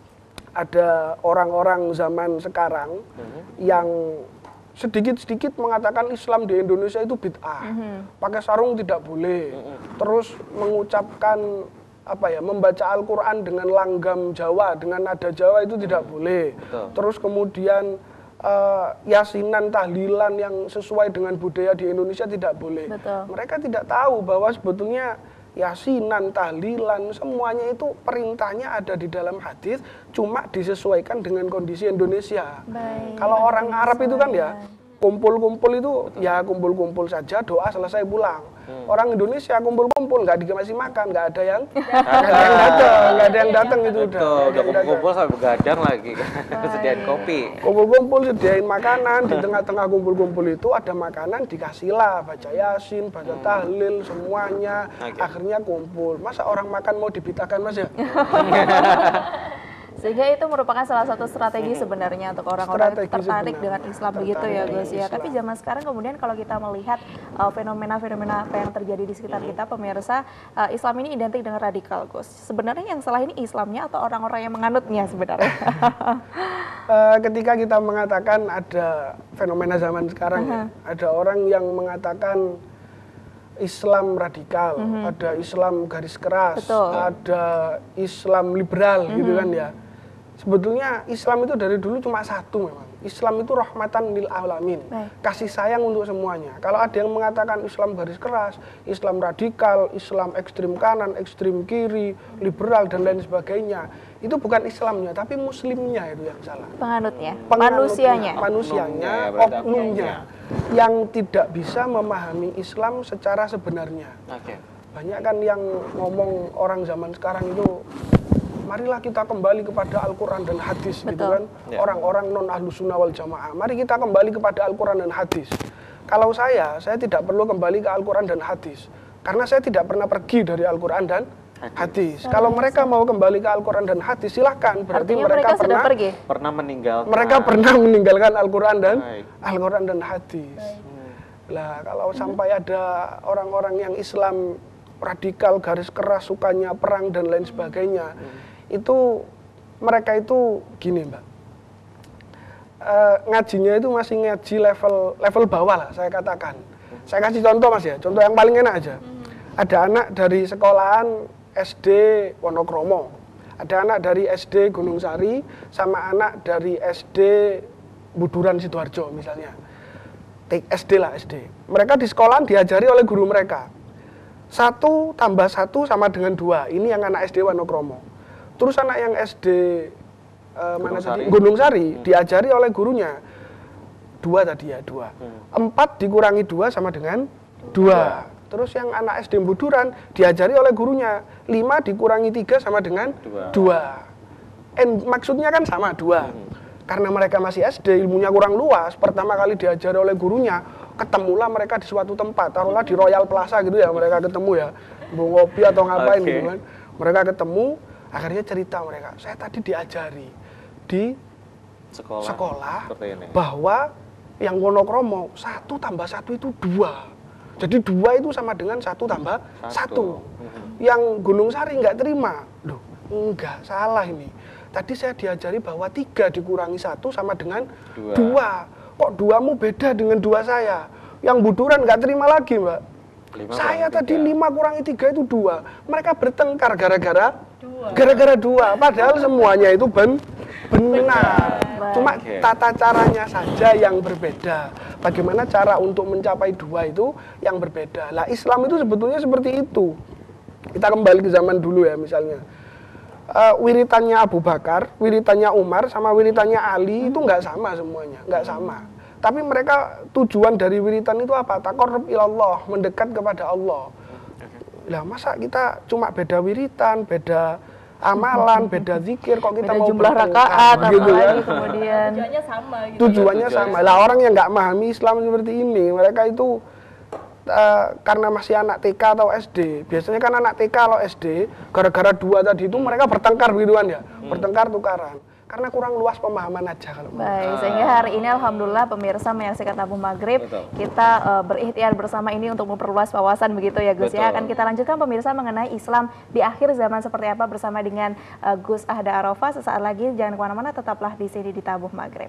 ada orang-orang zaman sekarang uh-huh. yang sedikit-sedikit mengatakan Islam di Indonesia itu bid'ah, uh-huh. pakai sarung tidak boleh, uh-huh. terus mengucapkan apa ya, membaca Al-Quran dengan langgam Jawa, dengan nada Jawa itu tidak boleh, betul. Terus kemudian uh, yasinan, tahlilan yang sesuai dengan budaya di Indonesia tidak boleh. Betul. Mereka tidak tahu bahwa sebetulnya yasinan, tahlilan, semuanya itu perintahnya ada di dalam hadis, cuma disesuaikan dengan kondisi Indonesia. Baik, kalau orang Arab itu kan ya, kumpul-kumpul itu ya kumpul-kumpul saja, doa selesai pulang. Hmm. Orang Indonesia kumpul-kumpul, nggak dikasih makan, nggak ada yang nggak ada yang datang, nggak ada yang datang itu udah. Udah kumpul-kumpul sampai begadang lagi, sediain kopi. Kumpul-kumpul sediain makanan, di tengah-tengah kumpul-kumpul itu ada makanan, dikasihlah baca yasin, baca tahlil, semuanya. Okay. Akhirnya kumpul. Masa orang makan mau dibitakan Mas ya? Sehingga itu merupakan salah satu strategi sebenarnya untuk orang-orang yang tertarik dengan Islam begitu ya Gus ya. Tapi zaman sekarang kemudian kalau kita melihat uh, fenomena-fenomena apa yang terjadi di sekitar kita pemirsa, uh, Islam ini identik dengan radikal Gus. Sebenarnya yang salah ini Islamnya atau orang-orang yang menganutnya sebenarnya? uh, ketika kita mengatakan ada fenomena zaman sekarang uh-huh. ya, ada orang yang mengatakan Islam radikal, uh-huh. ada Islam garis keras, betul. Ada Islam liberal uh-huh. gitu kan ya. sebetulnya Islam itu dari dulu cuma satu memang. Islam itu rahmatan lil alamin, Baik. kasih sayang untuk semuanya. Kalau ada yang mengatakan Islam garis keras, Islam radikal, Islam ekstrim kanan, ekstrim kiri, liberal dan lain sebagainya, itu bukan Islamnya, tapi Muslimnya itu yang salah. Penganutnya, Penganutnya, manusianya. manusianya, Oknumnya, ya, berarti oknumnya, yang tidak bisa memahami Islam secara sebenarnya. Oke. Banyak kan yang ngomong orang zaman sekarang itu, marilah kita kembali kepada Al-Quran dan hadis, gitu Betul. kan. Ya. Orang-orang non ahlus sunnah wal jamaah, mari kita kembali kepada Al-Quran dan hadis. Kalau saya, saya tidak perlu kembali ke Al-Quran dan hadis, karena saya tidak pernah pergi dari Al-Quran dan hadis. Kalau mereka mau kembali ke Al-Quran dan hadis, silahkan. Berarti Artinya mereka, mereka sudah pernah pergi. Pernah meninggalkan. mereka pernah meninggalkan Al-Quran dan Baik. Al-Quran dan hadis. Lah kalau sampai ada orang-orang yang Islam radikal, garis keras, sukanya perang dan lain sebagainya, itu mereka itu gini Mbak, e, ngajinya itu masih ngaji level level bawah lah saya katakan. Saya kasih contoh Mas ya, contoh yang paling enak aja. Ada anak dari sekolahan S D Wonokromo, ada anak dari S D Gunung Sari, sama anak dari S D Buduran Sidoarjo misalnya. S D lah, S D. Mereka di sekolahan diajari oleh guru mereka. Satu tambah satu sama dengan dua. Ini yang anak S D Wonokromo. Terus anak yang S D uh, mana tadi? Gunung Sari hmm. diajari oleh gurunya. Dua tadi ya, dua. Hmm. Empat dikurangi dua sama dengan dua. Terus yang anak S D Buduran diajari oleh gurunya. Lima dikurangi tiga sama dengan dua. dua. En, maksudnya kan sama, dua. Hmm. Karena mereka masih S D, ilmunya kurang luas, pertama kali diajari oleh gurunya, ketemulah mereka di suatu tempat, taruhlah di Royal Plaza gitu ya, mereka ketemu ya, mau ngopi atau ngapain okay. gitu kan. Mereka ketemu, akhirnya cerita mereka, saya tadi diajari di sekolah, sekolah bahwa yang Wonokromo, satu tambah satu itu dua. Jadi dua itu sama dengan satu tambah satu. satu. Yang Gunung Sari nggak terima, loh enggak, salah ini. Tadi saya diajari bahwa tiga dikurangi satu sama dengan dua. dua. Kok duamu beda dengan dua saya? Yang Buduran nggak terima lagi, Mbak. Saya tadi lima kurangi tiga itu dua. Mereka bertengkar gara-gara gara-gara dua. Padahal semuanya itu ben benar. Cuma tata caranya saja yang berbeda. Bagaimana cara untuk mencapai dua itu yang berbeda. Lah Islam itu sebetulnya seperti itu. Kita kembali ke zaman dulu ya misalnya. Uh, wiritannya Abu Bakar, wiritannya Umar, sama wiritannya Ali itu nggak sama semuanya, nggak sama. Tapi mereka tujuan dari wiritan itu apa? Taqarrub ilallah, mendekat kepada Allah. Lah masa kita cuma beda wiritan, beda amalan, beda zikir, kok kita beda mau jumlah rakaat gitu ya? Kemudian tujuannya sama gitu. Tujuannya sama. Lah orang yang nggak memahami Islam seperti ini, mereka itu Uh, karena masih anak T K atau S D, biasanya kan anak T K atau S D, gara-gara dua tadi itu mereka bertengkar begituan ya, hmm. bertengkar tukaran, karena kurang luas pemahaman aja kalau. Baik, sehingga hari ini alhamdulillah pemirsa menyaksikan Tabung Maghrib, Betul. kita uh, berikhtiar bersama ini untuk memperluas wawasan begitu ya Gus Betul. ya. Akan kita lanjutkan pemirsa mengenai Islam di akhir zaman seperti apa bersama dengan uh, Gus Ahda Arafah sesaat lagi. Jangan kemana-mana, tetaplah di sini di Tabung Maghrib.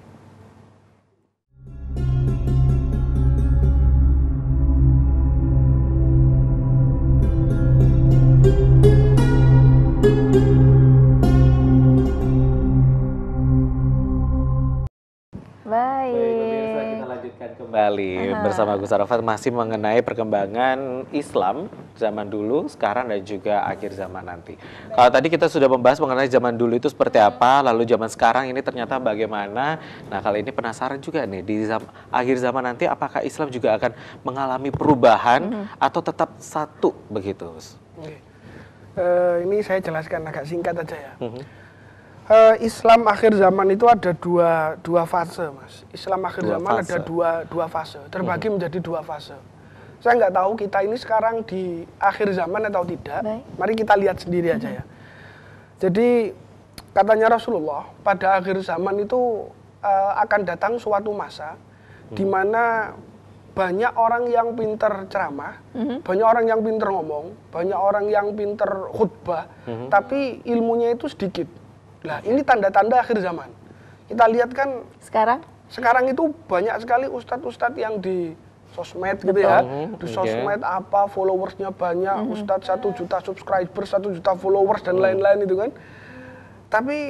Baik. Baik, pemirsa, kita lanjutkan kembali uh-huh. bersama Gus Arafat masih mengenai perkembangan Islam zaman dulu, sekarang dan juga akhir zaman nanti. Baik. Kalau tadi kita sudah membahas mengenai zaman dulu itu seperti apa, lalu zaman sekarang ini ternyata bagaimana. Nah, kali ini penasaran juga nih di zam- akhir zaman nanti apakah Islam juga akan mengalami perubahan uh-huh. atau tetap satu begitu? Oke. Uh, ini saya jelaskan agak singkat aja ya. Uh-huh. Uh, Islam akhir zaman itu ada dua dua fase, Mas. Islam akhir dua zaman fase. ada dua dua fase, terbagi hmm. menjadi dua fase. Saya nggak tahu kita ini sekarang di akhir zaman atau tidak. Baik. Mari kita lihat sendiri aja ya. Jadi katanya Rasulullah pada akhir zaman itu uh, akan datang suatu masa hmm. di mana banyak orang yang pinter ceramah, hmm. banyak orang yang pinter ngomong, banyak orang yang pinter khutbah, hmm. tapi ilmunya itu sedikit. Nah, ini tanda-tanda akhir zaman. Kita lihat kan sekarang sekarang itu banyak sekali ustadz-ustadz yang di sosmed gitu ya. Di sosmed okay. apa followersnya banyak, mm-hmm. ustadz satu juta subscriber, satu juta followers dan lain-lain itu kan. Tapi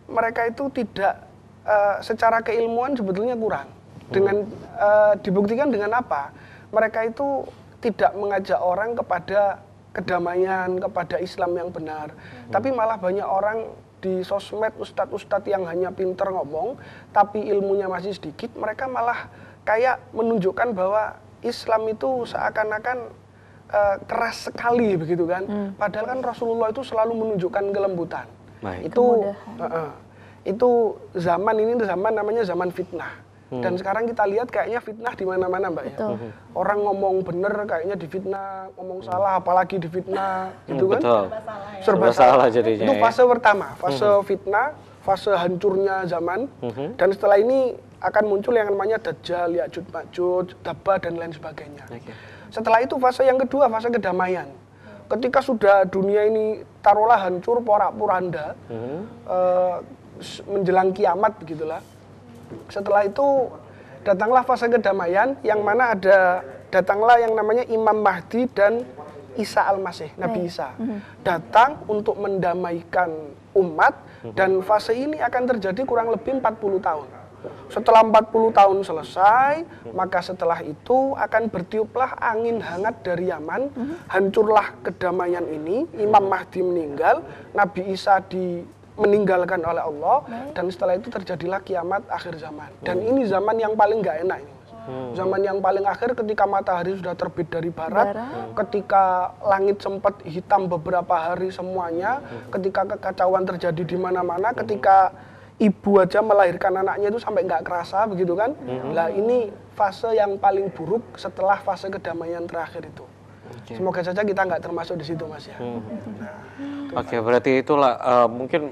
mereka itu tidak uh, secara keilmuan sebetulnya kurang. Dengan uh, dibuktikan dengan apa? Mereka itu tidak mengajak orang kepada kedamaian, kepada Islam yang benar. Hmm. Tapi malah banyak orang di sosmed, ustadz-ustadz yang hanya pinter ngomong, tapi ilmunya masih sedikit, mereka malah kayak menunjukkan bahwa Islam itu seakan-akan uh, keras sekali begitu kan. Hmm. Padahal kan Rasulullah itu selalu menunjukkan kelembutan. Baik. Itu uh, uh, itu zaman ini zaman namanya zaman fitnah. Hmm. Dan sekarang kita lihat kayaknya fitnah di mana-mana, Mbak. Betul. Ya. Orang ngomong bener kayaknya difitnah, ngomong salah apalagi difitnah, gitu kan? Betul. Serba salah, ya. Serba salah jadinya. Itu fase ya? pertama, fase hmm. fitnah, fase hancurnya zaman. Hmm. Dan setelah ini akan muncul yang namanya Dajjal, Ya'juj, Ma'juj, Dabba dan lain sebagainya. Okay. Setelah itu fase yang kedua, fase kedamaian. Ketika sudah dunia ini taruhlah hancur porak-poranda, hmm. uh, menjelang kiamat begitulah. Setelah itu datanglah fase kedamaian yang mana ada datanglah yang namanya Imam Mahdi dan Isa Al-Masih, Nabi Isa. Datang untuk mendamaikan umat dan fase ini akan terjadi kurang lebih empat puluh tahun. Setelah empat puluh tahun selesai, maka setelah itu akan bertiuplah angin hangat dari Yaman, hancurlah kedamaian ini, Imam Mahdi meninggal, Nabi Isa di meninggalkan oleh Allah, baik. Dan setelah itu terjadilah kiamat akhir zaman. Dan hmm. ini zaman yang paling nggak enak ini, Mas. Hmm. Zaman yang paling akhir ketika matahari sudah terbit dari barat, barat. Ketika langit sempat hitam beberapa hari semuanya, hmm. ketika kekacauan terjadi di mana-mana, hmm. ketika ibu aja melahirkan anaknya itu sampai nggak kerasa begitu kan. Hmm. Nah ini fase yang paling buruk setelah fase kedamaian terakhir itu. Okay. Semoga saja kita nggak termasuk di situ, Mas ya. Hmm. Nah, Oke, okay, berarti itulah uh, mungkin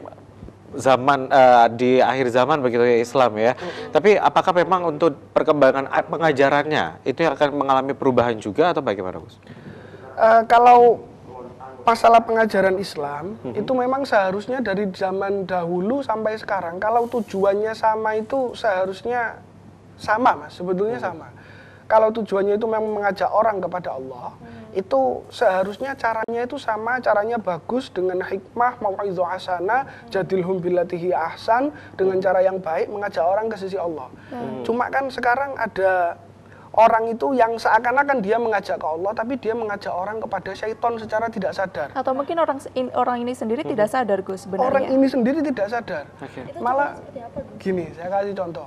zaman uh, di akhir zaman begitu ya Islam ya. Mm-hmm. Tapi apakah memang untuk perkembangan pengajarannya itu akan mengalami perubahan juga atau bagaimana, Gus? Uh, kalau masalah pengajaran Islam mm-hmm. itu memang seharusnya dari zaman dahulu sampai sekarang kalau tujuannya sama itu seharusnya sama, Mas. Sebetulnya mm-hmm. sama. Kalau tujuannya itu memang mengajak orang kepada Allah, hmm. itu seharusnya caranya itu sama, caranya bagus dengan hikmah, mau'izah hasanah, jadilhum billatihi ahsan, dengan cara yang baik mengajak orang ke sisi Allah. Hmm. Cuma kan sekarang ada orang itu yang seakan-akan dia mengajak ke Allah, tapi dia mengajak orang kepada syaitan secara tidak sadar. Atau mungkin orang orang ini sendiri hmm. tidak sadar, Gus, sebenarnya. Orang ini sendiri tidak sadar. Okay. Malah gini, saya kasih contoh.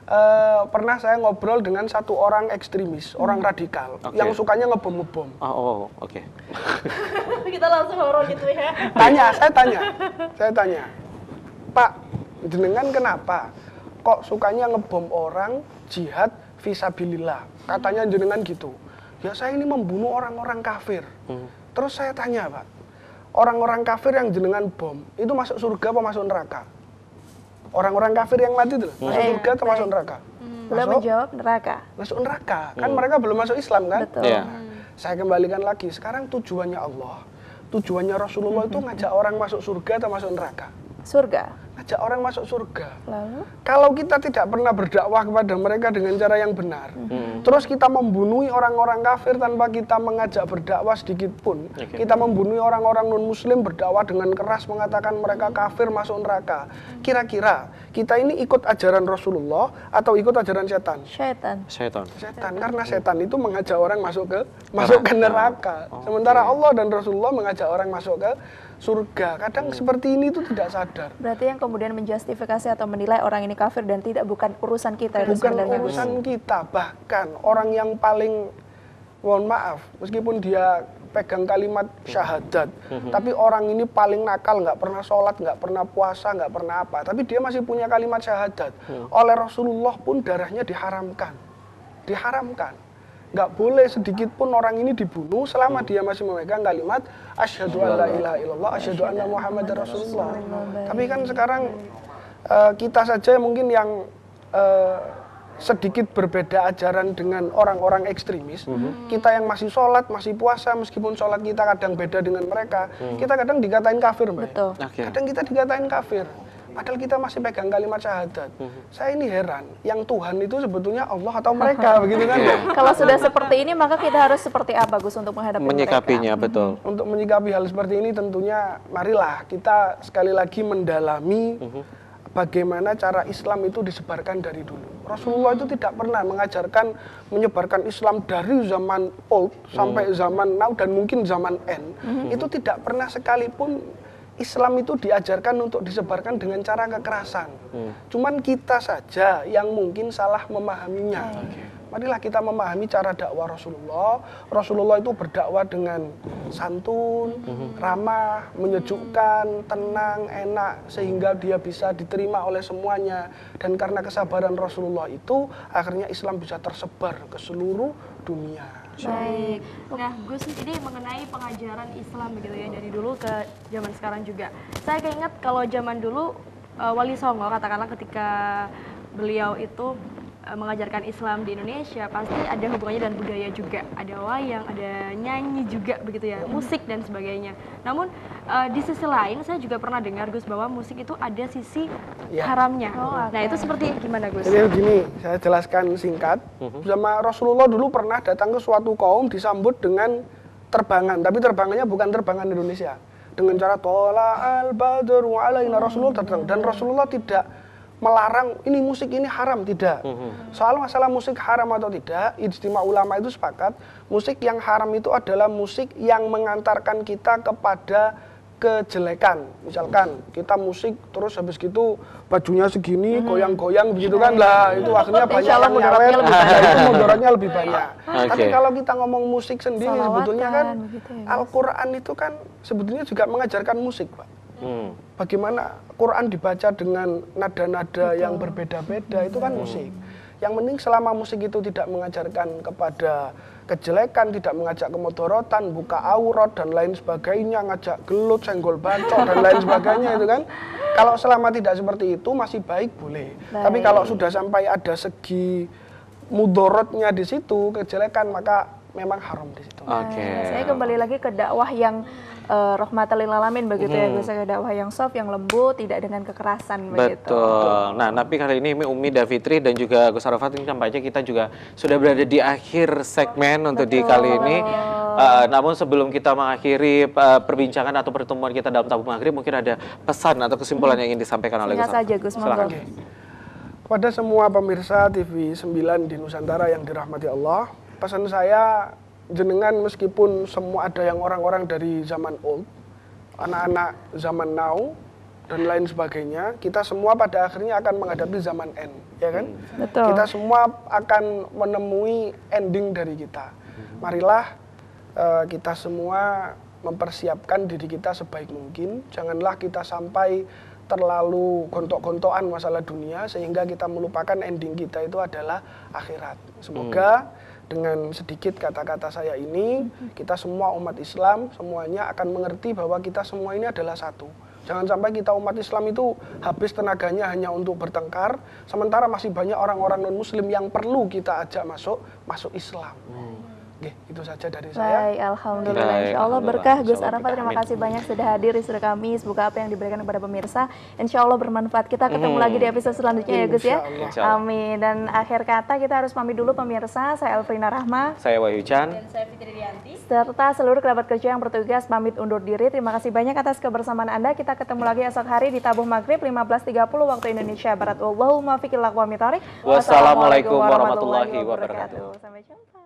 Uh, pernah saya ngobrol dengan satu orang ekstremis, hmm. orang radikal, okay. yang sukanya ngebom-ngebom. Oh, oh oke. Okay. Kita langsung ngobrol gitu ya. Tanya, saya tanya, saya tanya, Pak, jenengan kenapa kok sukanya ngebom orang jihad fisabilillah? Katanya jenengan gitu. Ya saya ini membunuh orang-orang kafir. Hmm. Terus saya tanya, Pak, orang-orang kafir yang jenengan bom, itu masuk surga apa masuk neraka? Orang-orang kafir yang mati itu masuk eh, surga atau masuk neraka? Hmm. Belum menjawab neraka. Masuk neraka. Kan hmm. mereka belum masuk Islam kan? Betul. Yeah. Nah, saya kembalikan lagi. Sekarang tujuannya Allah, tujuannya Rasulullah hmm. itu ngajak orang masuk surga atau masuk neraka? Surga. Ngajak orang masuk surga. Lalu? Kalau kita tidak pernah berdakwah kepada mereka dengan cara yang benar, hmm. terus kita membunuhi orang-orang kafir tanpa kita mengajak berdakwah sedikit pun, okay. kita membunuhi orang-orang non-muslim berdakwah dengan keras mengatakan mereka kafir masuk neraka. Kira-kira kita ini ikut ajaran Rasulullah atau ikut ajaran setan? Setan. Setan. Setan. Karena setan itu mengajak orang masuk ke masuk ke neraka. Oh, sementara okay. Allah dan Rasulullah mengajak orang masuk ke surga. Kadang hmm. seperti ini itu tidak sadar. Berarti yang kemudian menjustifikasi atau menilai orang ini kafir dan tidak bukan urusan kita. Bukan urusan kita. Bahkan orang yang paling, mohon maaf, meskipun dia pegang kalimat syahadat, hmm. tapi orang ini paling nakal, nggak pernah sholat, nggak pernah puasa, nggak pernah apa, tapi dia masih punya kalimat syahadat. Hmm. Oleh Rasulullah pun darahnya diharamkan. Diharamkan. Nggak boleh sedikit pun orang ini dibunuh selama hmm. dia masih memegang kalimat asyhadu an la ilaha illallah, asyhadu anna muhammadar rasulullah. Tapi kan sekarang uh, kita saja mungkin yang uh, sedikit berbeda ajaran dengan orang-orang ekstremis. Hmm. Kita yang masih sholat, masih puasa, meskipun sholat kita kadang beda dengan mereka, hmm. kita kadang dikatain kafir, Mbak. Betul. Okay. Kadang kita dikatain kafir. Padahal kita masih pegang kalimat syahadat. Mm-hmm. Saya ini heran, yang Tuhan itu sebetulnya Allah atau mereka, begitu kan? Kalau sudah seperti ini, maka kita harus seperti apa, Gus, untuk menghadapi menyikapinya, mereka? Betul. Mm-hmm. Untuk menyikapi hal seperti ini tentunya marilah kita sekali lagi mendalami mm-hmm. bagaimana cara Islam itu disebarkan dari dulu. Rasulullah itu tidak pernah mengajarkan menyebarkan Islam dari zaman old sampai zaman now dan mungkin zaman end. Itu tidak pernah sekalipun Islam itu diajarkan untuk disebarkan dengan cara kekerasan. Hmm. Cuman kita saja yang mungkin salah memahaminya. Okay. Marilah kita memahami cara dakwah Rasulullah. Rasulullah itu berdakwah dengan santun, hmm. ramah, menyejukkan, tenang, enak, sehingga dia bisa diterima oleh semuanya. Dan karena kesabaran Rasulullah itu, akhirnya Islam bisa tersebar ke seluruh dunia. Baik. Nah, Gus, ini mengenai pengajaran Islam begitu ya, dari dulu ke zaman sekarang juga. Saya keinget kalau zaman dulu uh, Wali Songo katakanlah ketika beliau itu uh, mengajarkan Islam di Indonesia, pasti ada hubungannya dengan budaya juga. Ada wayang, ada nyanyi juga begitu ya, musik dan sebagainya. Namun uh, di sisi lain saya juga pernah dengar, Gus, bahwa musik itu ada sisi ya. haramnya. Oh, okay. Nah, itu seperti gimana, Gus? Jadi begini, saya jelaskan singkat. Sama Rasulullah dulu pernah datang ke suatu kaum disambut dengan terbangan, tapi terbangannya bukan terbangan Indonesia. Dengan cara tola al badru alaina, Rasulullah datang, dan Rasulullah tidak melarang ini musik ini haram, tidak. Soal masalah musik haram atau tidak, ijtima ulama itu sepakat, musik yang haram itu adalah musik yang mengantarkan kita kepada kejelekan. Misalkan kita musik terus habis gitu bajunya segini goyang-goyang begitu kan, lah itu akhirnya banyak yang nyawer, itu mudaratnya lebih banyak. Okay. Tapi kalau kita ngomong musik sendiri Salawatan, sebetulnya kan gitu ya, Al-Quran itu kan sebetulnya juga mengajarkan musik, Pak. Hmm. Bagaimana Quran dibaca dengan nada-nada yang berbeda-beda, itu kan musik. Yang penting selama musik itu tidak mengajarkan kepada kejelekan, tidak mengajak kemudorotan, buka aurat dan lain sebagainya, ngajak gelut, senggol bacok dan lain sebagainya itu kan. Kalau selama tidak seperti itu masih baik, boleh. Baik. Tapi kalau sudah sampai ada segi mudorotnya di situ, kejelekan, maka memang haram di situ. Oke. Okay. Saya kembali lagi ke dakwah yang Uh, rahmatan lil alamin begitu hmm. ya, biasanya dakwah yang soft, yang lembut, tidak dengan kekerasan begitu. Betul. Nah, tapi kali ini Umi Davitri dan juga Gus Arafat ini tampaknya kita juga sudah berada di akhir segmen untuk Betul. di kali ini. Uh, namun sebelum kita mengakhiri uh, perbincangan atau pertemuan kita dalam tabung maghrib, mungkin ada pesan atau kesimpulan hmm. yang ingin disampaikan oleh Gus Arafat. saja Gus, monggo. Okay. Kepada semua pemirsa T V sembilan di Nusantara yang dirahmati Allah, pesan saya, jenengan meskipun semua ada yang orang-orang dari zaman old, anak-anak zaman now, dan lain sebagainya, kita semua pada akhirnya akan menghadapi zaman end, ya kan? Betul. Kita semua akan menemui ending dari kita. Marilah uh, kita semua mempersiapkan diri kita sebaik mungkin, janganlah kita sampai terlalu gontok-gontokan masalah dunia, sehingga kita melupakan ending kita itu adalah akhirat. Semoga hmm. dengan sedikit kata-kata saya ini, kita semua umat Islam semuanya akan mengerti bahwa kita semua ini adalah satu. Jangan sampai kita umat Islam itu habis tenaganya hanya untuk bertengkar, sementara masih banyak orang-orang non-muslim yang perlu kita ajak masuk masuk Islam. Hmm. Oke, itu saja dari saya. Baik, alhamdulillah. Insya Allah berkah. Gus Arafat, terima kasih banyak sudah hadir di studio kami. Semoga apa yang diberikan kepada pemirsa, insya Allah bermanfaat. Kita ketemu hmm. lagi di episode selanjutnya ya Gus ya. Amin. Dan akhir kata kita harus pamit dulu pemirsa. Saya Elfrina Rahma. Saya Wahyu Chan. Dan saya Fitri Rianti. Serta seluruh kerabat kerja yang bertugas pamit undur diri. Terima kasih banyak atas kebersamaan Anda. Kita ketemu lagi esok hari di Tabung Maghrib lima belas tiga puluh waktu Indonesia Barat. Wallahumma fiqil aqwa mitharik. Wassalamualaikum warahmatullahi wabarakatuh. Sampai jumpa.